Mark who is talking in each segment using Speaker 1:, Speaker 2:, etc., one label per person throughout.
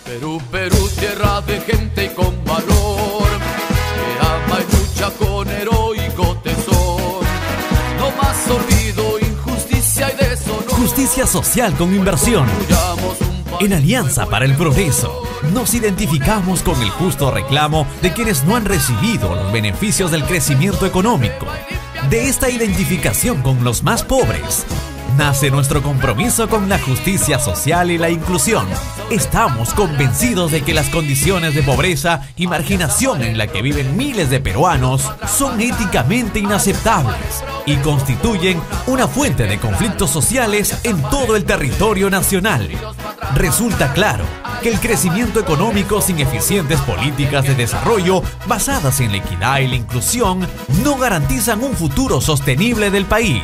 Speaker 1: Perú, Perú, tierra de gente con valor, que ama y lucha con heroico tesón. No más olvido, injusticia y deshonor.
Speaker 2: Justicia social con inversión. En Alianza para el Progreso, nos identificamos con el justo reclamo de quienes no han recibido los beneficios del crecimiento económico. De esta identificación con los más pobres, nace nuestro compromiso con la justicia social y la inclusión. Estamos convencidos de que las condiciones de pobreza y marginación en la que viven miles de peruanos son éticamente inaceptables y constituyen una fuente de conflictos sociales en todo el territorio nacional. Resulta claro que el crecimiento económico sin eficientes políticas de desarrollo basadas en la equidad y la inclusión no garantizan un futuro sostenible del país.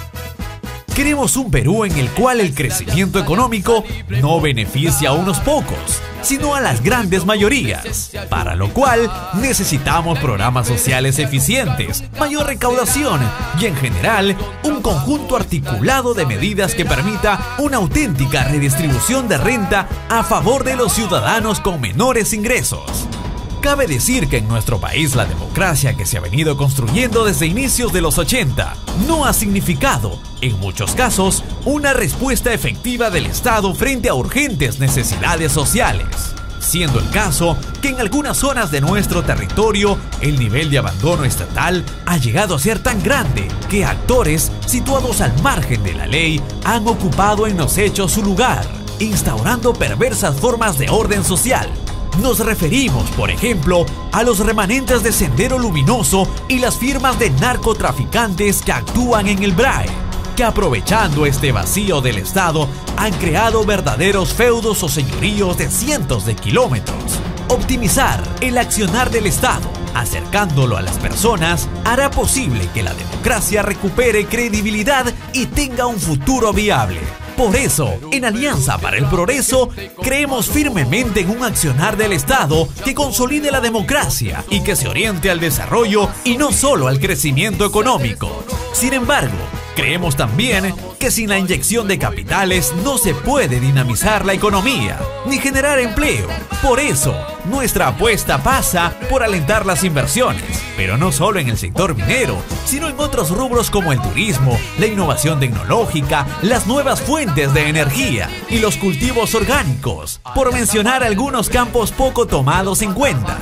Speaker 2: Queremos un Perú en el cual el crecimiento económico no beneficia a unos pocos, sino a las grandes mayorías, para lo cual necesitamos programas sociales eficientes, mayor recaudación y, en general, un conjunto articulado de medidas que permita una auténtica redistribución de renta a favor de los ciudadanos con menores ingresos. Cabe decir que en nuestro país la democracia que se ha venido construyendo desde inicios de los 80 no ha significado, en muchos casos, una respuesta efectiva del Estado frente a urgentes necesidades sociales, siendo el caso que en algunas zonas de nuestro territorio el nivel de abandono estatal ha llegado a ser tan grande que actores situados al margen de la ley han ocupado en los hechos su lugar, instaurando perversas formas de orden social. Nos referimos, por ejemplo, a los remanentes de Sendero Luminoso y las firmas de narcotraficantes que actúan en el BRAE, que aprovechando este vacío del Estado han creado verdaderos feudos o señoríos de cientos de kilómetros. Optimizar el accionar del Estado, acercándolo a las personas, hará posible que la democracia recupere credibilidad y tenga un futuro viable. Por eso, en Alianza para el Progreso, creemos firmemente en un accionar del Estado que consolide la democracia y que se oriente al desarrollo y no solo al crecimiento económico. Sin embargo, creemos también que sin la inyección de capitales no se puede dinamizar la economía ni generar empleo. Por eso, nuestra apuesta pasa por alentar las inversiones, pero no solo en el sector minero, sino en otros rubros como el turismo, la innovación tecnológica, las nuevas fuentes de energía y los cultivos orgánicos, por mencionar algunos campos poco tomados en cuenta.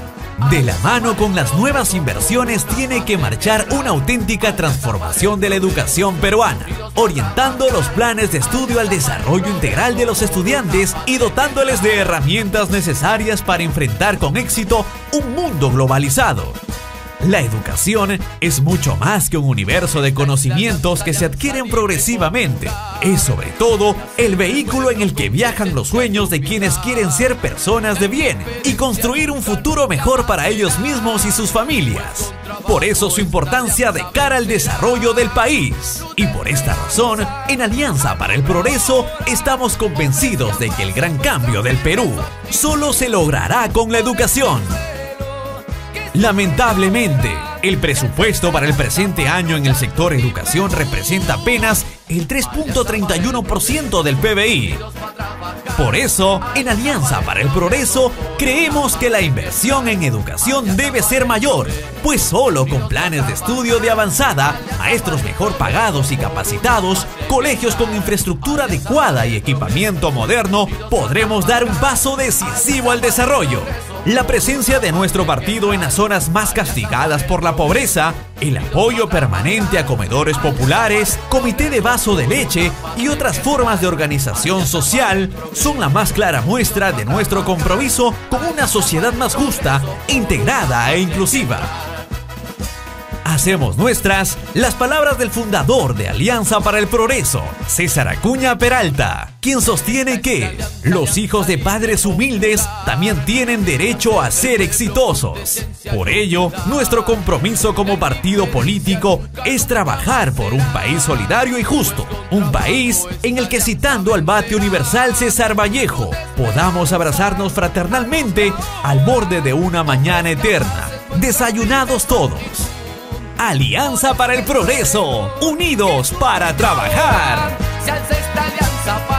Speaker 2: De la mano con las nuevas inversiones tiene que marchar una auténtica transformación de la educación peruana, orientando los planes de estudio al desarrollo integral de los estudiantes y dotándoles de herramientas necesarias para enfrentar con éxito un mundo globalizado. La educación es mucho más que un universo de conocimientos que se adquieren progresivamente. Es sobre todo el vehículo en el que viajan los sueños de quienes quieren ser personas de bien y construir un futuro mejor para ellos mismos y sus familias. Por eso su importancia de cara al desarrollo del país. Y por esta razón, en Alianza para el Progreso, estamos convencidos de que el gran cambio del Perú solo se logrará con la educación. Lamentablemente, el presupuesto para el presente año en el sector educación representa apenas el 3.31% del PBI. Por eso, en Alianza para el Progreso, creemos que la inversión en educación debe ser mayor, pues solo con planes de estudio de avanzada, maestros mejor pagados y capacitados, colegios con infraestructura adecuada y equipamiento moderno, podremos dar un paso decisivo al desarrollo. La presencia de nuestro partido en las zonas más castigadas por la pobreza, el apoyo permanente a comedores populares, comité de vaso de leche y otras formas de organización social son la más clara muestra de nuestro compromiso con una sociedad más justa, integrada e inclusiva. Hacemos nuestras las palabras del fundador de Alianza para el Progreso, César Acuña Peralta, quien sostiene que los hijos de padres humildes también tienen derecho a ser exitosos. Por ello, nuestro compromiso como partido político es trabajar por un país solidario y justo, un país en el que, citando al vate universal César Vallejo, podamos abrazarnos fraternalmente al borde de una mañana eterna, desayunados todos. Alianza para el Progreso, unidos para trabajar.
Speaker 1: Se alza esta alianza para